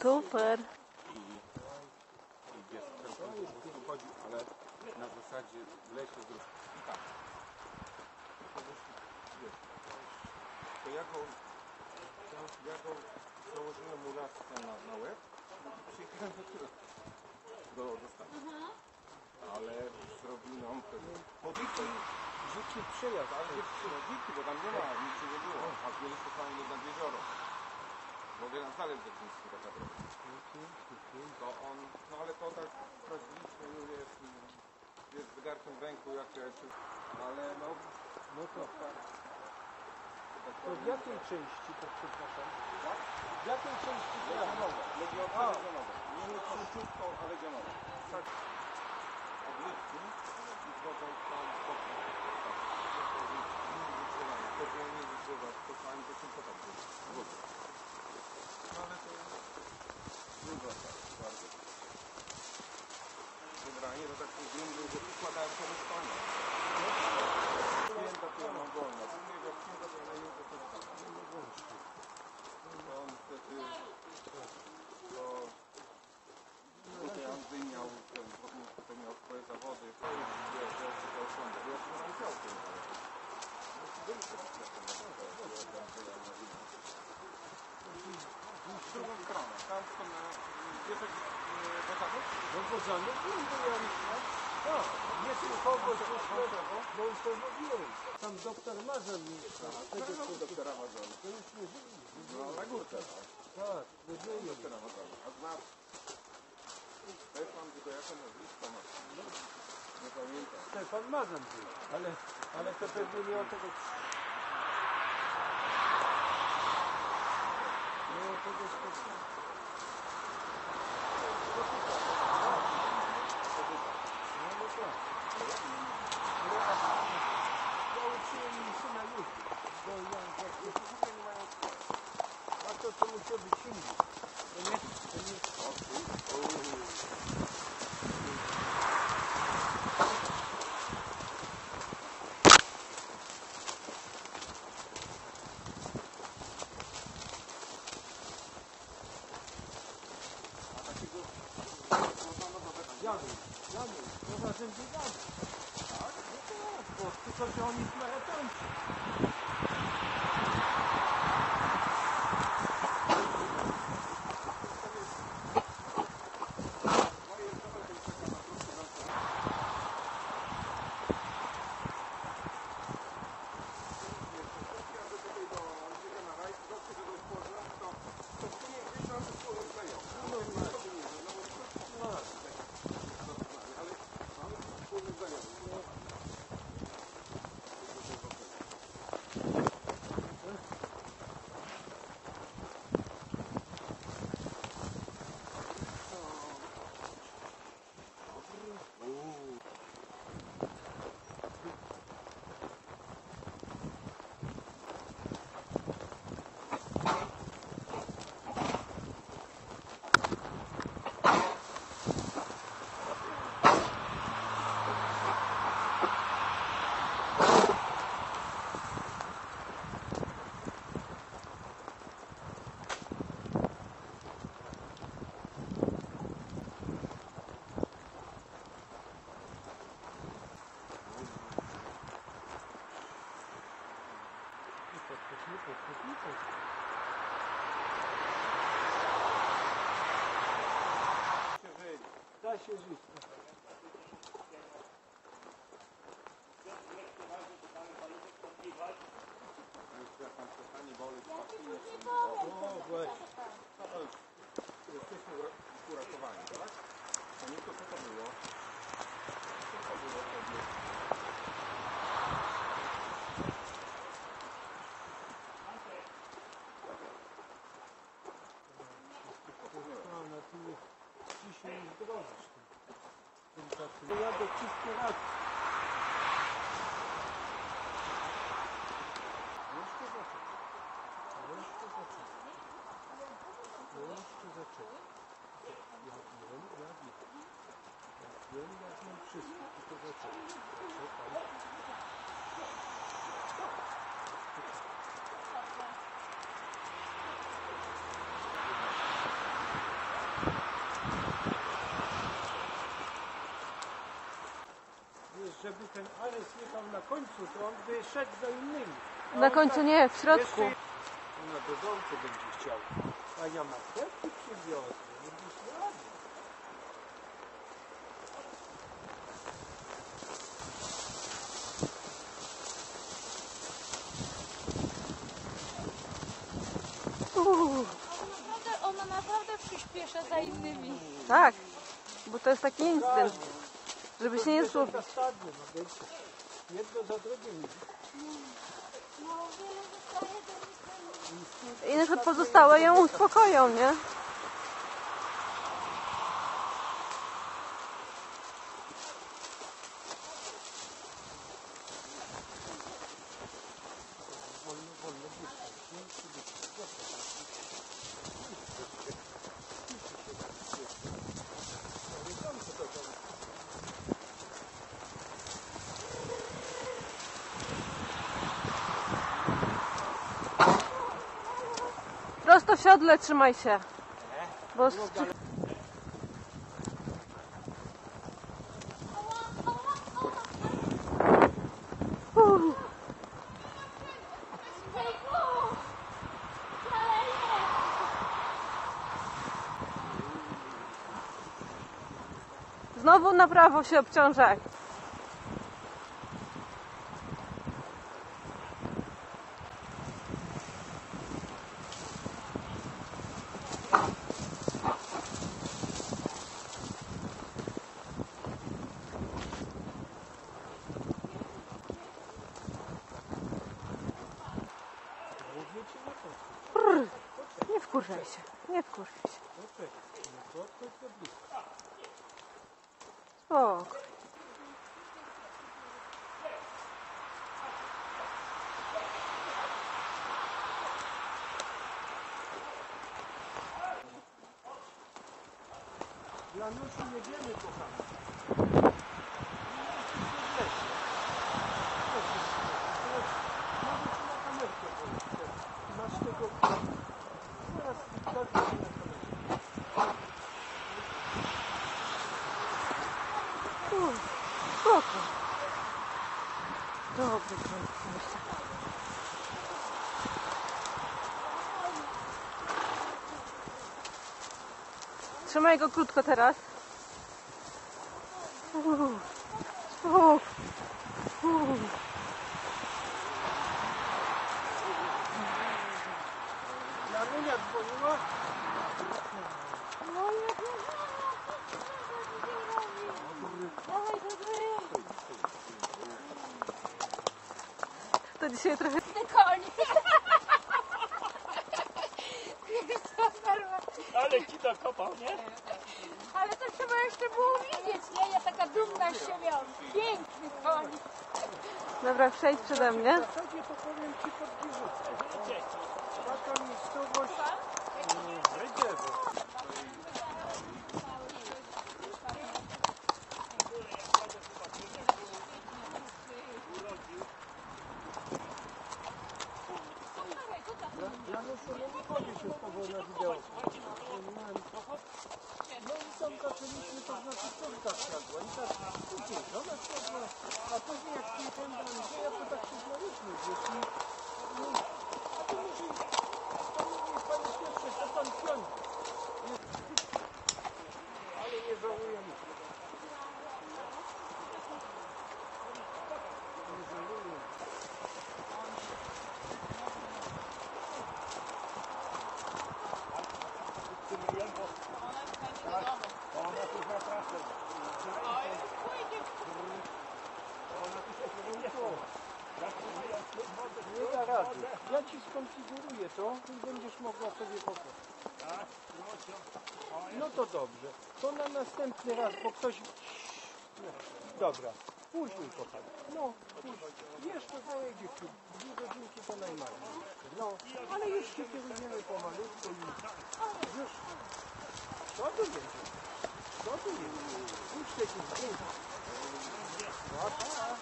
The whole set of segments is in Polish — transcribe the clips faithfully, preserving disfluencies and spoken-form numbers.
Super. I, i wiesz, ten po prostu chodzi, ale na zasadzie w lesie z i tak. Wiesz, to ja go, ja go założyłem mu laskę na, na łeb i przyjechałem do środka, do, do stanu. Ale zrobił nam podwójny dziki przejazd, ale dziki, bo tam nie ma, nic nie było, a mieliśmy fajnie nad jezioro. Mówię na Zalew Dziedziński taka droga. To on, no ale to tak sprawdziliśmy, jest, jest z zegarkiem w ręku, jak ja się, ale no... No to tak. To w jakiej części, to przepraszam? Tak? W jakiej części to Legionowe, legionowe, legionowe. Nie nie króciutko, a legionowe. Tak. Odlitki i wodą tam potem. To było nie wyżywać, to pani to się potem było. No ale to dużo tak, bardzo. Generalnie to tak się zmienił, że układałem to mieszkanie. Święta to ja mam wolne. Później jak święta to ja na jutro to tak. No niestety to tutaj Andrzej miał ten, potem miał swoje zawody. To już wie, że to ogląda. Ja się mam działkę. W drugą stronę, tam w stronę, wiesz jak Bozanów? No Bozanów? No, nie tylko Bozanów, bo już to mówiłem. Tam doktor Mazan mieszka. A doktora Mazana? To już nie żyje. No na górce. Tak, nie żyje. Doktora Mazana. A znasz Stefan, tylko jakie nazwisko ma? Nie pamiętam. Stefan Mazan był, ale, ale to pewnie nie o tego... Nie o tego specjalnie. No no tak. Ja uczyłem mi syna jeździć, bo ja jak nie mają. A to to musiał być inny. To nie, to nie. Janusz, Janusz, no razem biegamy. Tak? No tak, bo tylko, że on jest maratończy. Da się żyć. O, właśnie. Jesteśmy uratowani, tak? A nie to co to było? Co to było wtedy? No, ty mnie dzisiaj nie zdrowisz. To ja do czystej racji. Jeszcze zaczekaj. Jeszcze zaczekaj. Jeszcze zaczekaj. Ja wiem, ja wiem. Ja wiem, ja wiem wszystko. Tylko zaczekaj. Zaczekaj. Janes jechał na końcu, to on by szedł za innymi. A Na on końcu tak nie, w środku. jeszcze- Ona do domku będzie chciała. A ja marchewki przywiozę. Będziesz rady. Uuu, Naprawdę, ona naprawdę przyspiesza za innymi. tak, bo to jest taki instynkt, żeby się nie To zgubić. jest stadnie, no wiecie. Jedno za drugim. No wiele zostaje do I na przykład pozostałe ją uspokoją, nie? Wolno, wolno, blisko. Nie musi być. Prosto w siodle trzymaj się. Bo z... Uuu, znowu na prawo się obciążaj. Mówię ci nie podchodź. Nie wkurzaj się, nie wkurzaj się. Poczekaj. Nie podchodź za blisko. Spoko. Januszy, jedziemy, kochani. Masz tego... Zaraz pokażę ci na kamerze. Uuu, spoko. Dobry końcu. Trzymaj go krótko teraz. Uuu, spoko. Uuu. Janunia dzwoniła? No ja Dawaj do góry. To dzisiaj trochę... Ty koń. Super. Ale ci to kopał, nie? Ale to trzeba jeszcze było widzieć, nie? Ja taka dumna z siebie. Piękny koń. Dobra, przejdź przede mnie. W zasadzie to powiem ci pod Giżycem. Taka miejscowość... Wejdziemy. Januszu, no nie chodzi się z tobą na wideo. No i tam zaczęliśmy, to znaczy córka wsiadła i tak później żona wsiadła, a później jak przyjechałem do Andrzeja, to tak się znaliśmy, wiesz, i no, a to mówi, to mówi, panie Piotrze, to pan piąć. Ale nie żałujemy. Nie żałujemy. Nie da rady. Ja ci skonfiguruję to i będziesz mogła sobie popatrzeć. No to dobrze. To na następny raz, bo ktoś... No, dobra. Później, kochani. No, później. Jeszcze zajedzie tu. Dwie godzinki to najmniej. No, ale już się kierujemy pomalutku i już. Co tu jedzie? Co tu jedzie? Już takie zdjęcia. No, tak.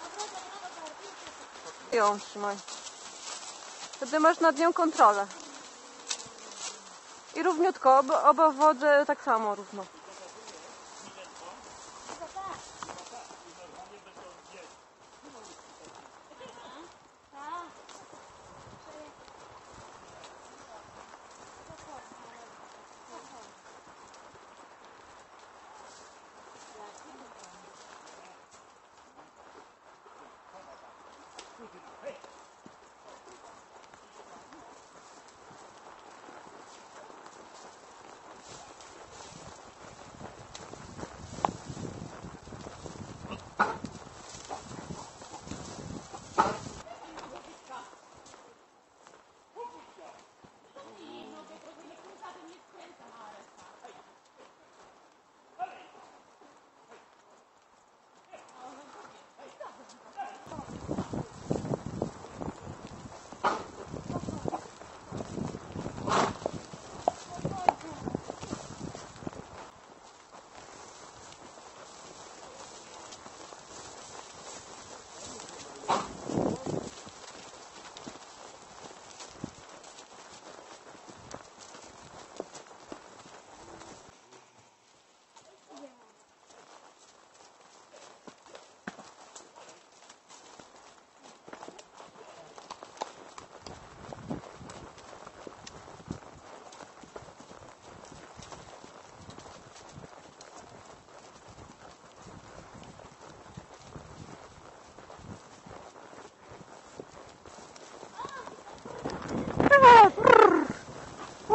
Ją trzymaj. Wtedy masz nad nią kontrolę. I równiutko, oba, oba wodze tak samo równo.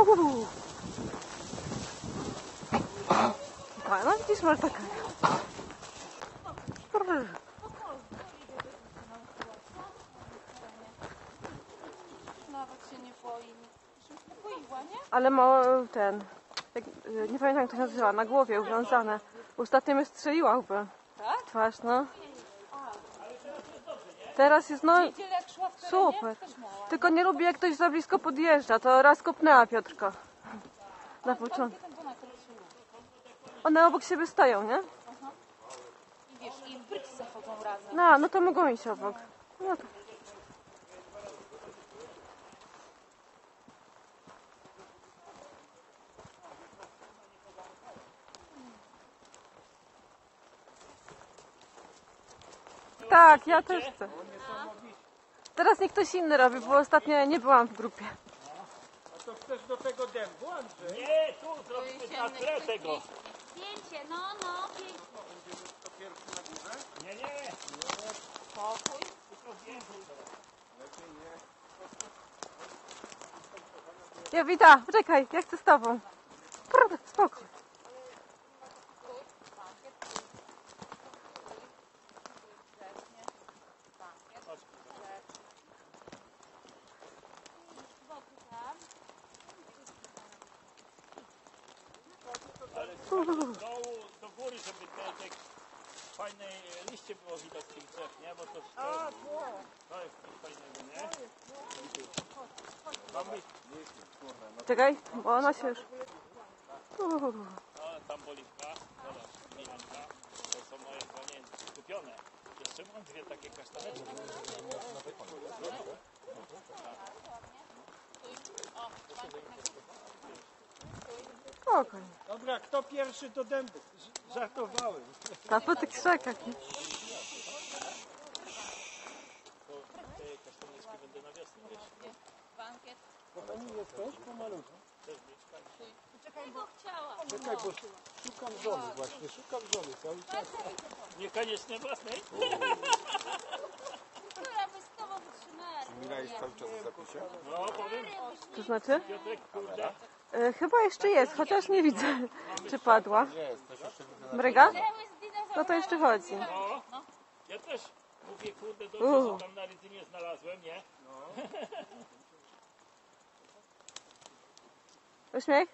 Uuu. A, no widzisz, masz taka. Nawet się nie boi. Się uspokoiła, nie? Ale ma ten, jak, nie pamiętam jak to się nazywa, na głowie uwiązane. Ostatnio mnie strzeliła chyba. Tak? Twarz, no. Teraz jest, no, Niedzielę jak szła w terenie, super. też miała. Tylko nie lubię jak ktoś za blisko podjeżdża, to raz kopnęła Piotrka. Na początku. Ten donator się lubi. One obok siebie stoją, nie? I wiesz, i w bryczce chodzą razem. No, no to mogą iść obok. No to. Tak, ja też chcę. Teraz niech ktoś inny robi, bo ostatnio nie byłam w grupie. A to chcesz do tego dębu, Andrzej? Nie, tu zrobimy na tle tego. Zdjęcie, no, no, pięknie. Nie, nie. Spokój. Jowita, poczekaj, ja chcę z tobą. Kurde, spokój. Ale z dołu do góry, żeby te, te fajne liście było widać tych drzew, nie? Bo to, to, to jest coś fajnego, nie? Mamy, Czekaj, bo ona się już... Uuu. no, tam boliwka, zobacz, milanka, to są moje konie kupione. Jeszcze mam dwie takie kasztaneczki. Spokojnie. Dobra, kto pierwszy do dębu? Ż- Żartowałem. A po tych krzakach. Nie? To te kasztaneczki będę na wiosnę, wiesz? Bankiet. Kochani, jesteś pomalutku. Też byczka. Czekaj, bo chciała. Czekaj, bo szukam żony właśnie, szukam żony cały czas. Niekoniecznie własnej. Która by z tobą wytrzymała? Mila jest cały czas w zapisie? No, powiem, To znaczy? Piotrek, kurde. E, chyba jeszcze jest, chociaż nie widzę, czy padła. Jest, też jeszcze widzę na Mryga? Cały z dinozaurami. No to jeszcze chodzi. No, ja też mówię, kurde, dobrze, U. że tam na ryzynie znalazłem, nie? Uśmiech?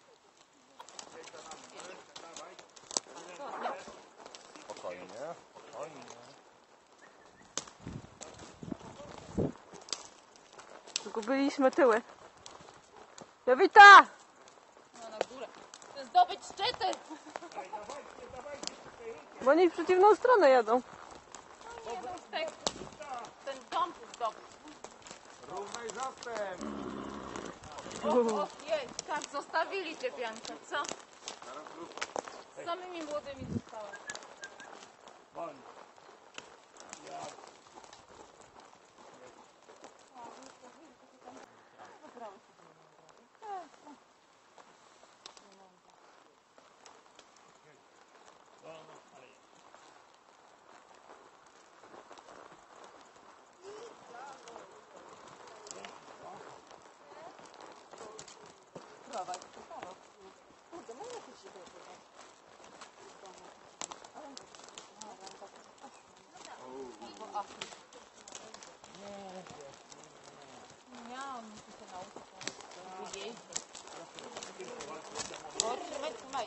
spokojnie, spokojnie. Zgubiliśmy tyły. Jowita! No na górę. Zdobyć szczyty. Bo oni w przeciwną stronę jadą. No nie, no z tego. Ten dom zdobyć. Równaj zastęp! Uuu. Ojej, tak, zostawili cię, Bianka, co? Z samymi młodymi została. Won. Ja. No, no, ale Nie miałam muszę się nauczyć. Drugiej. O, trzymaj, trzymaj.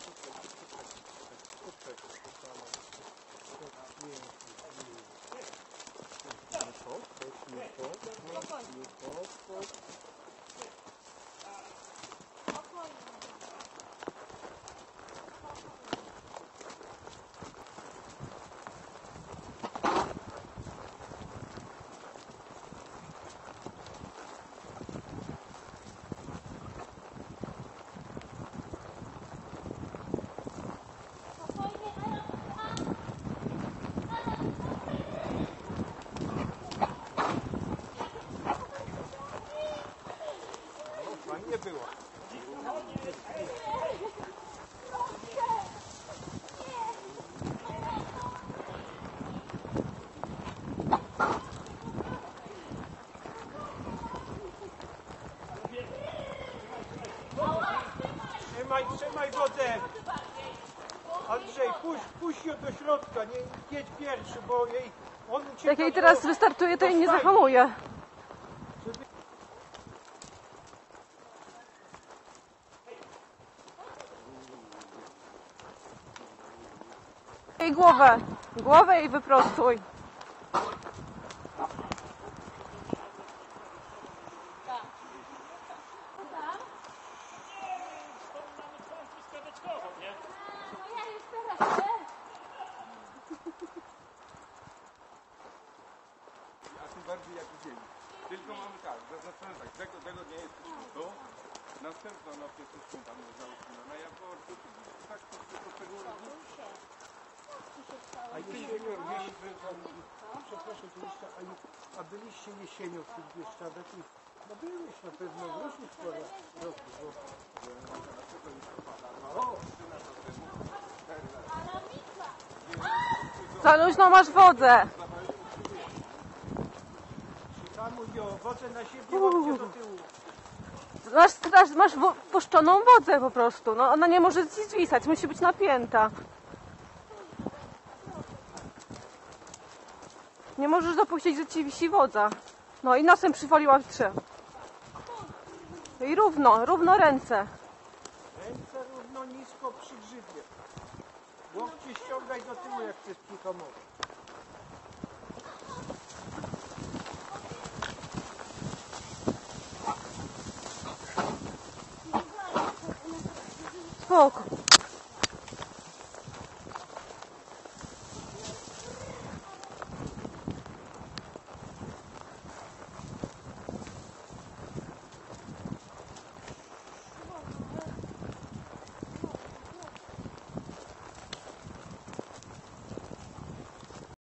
Fajnie było. Trzymaj wodę. Andrzej, puść, puść ją do środka, nie jedź pierwszy, bo jej... On ucieka Jak jej do- teraz wystartuje, to jej nie Zostań. zahamuje. Jej głowę. Głowę jej wyprostuj. Stąd mamy całą truskaweczkową, nie? No ja już teraz, nie? A tym bardziej jak idziemy. Tylko mamy tak, zaznaczone tak, tego, tego dnia jesteśmy tu, następną noc jesteśmy tam załóżmy na Jaworku, tak to tylko tego A jesienią, jeśli, przepraszam, to jeszcze, a, je- a byliście jesienią w tych Bieszczadach i no byłeś na pewno w różnych porach roku, bo... Za luźno masz wodę. Hamuj ją, wodę na siebie, łapcie do tyłu. Masz, straż, masz wo- puszczoną wodę po prostu. No, ona nie może ci zwisać, musi być napięta. Nie możesz dopuścić, że ci wisi woda. No i nosem przywaliła w drzew. I równo, równo ręce. Ręce równo nisko przy grzybie. Łokcie ściągaj do tyłu, jak chcesz przyhamować. Spoko.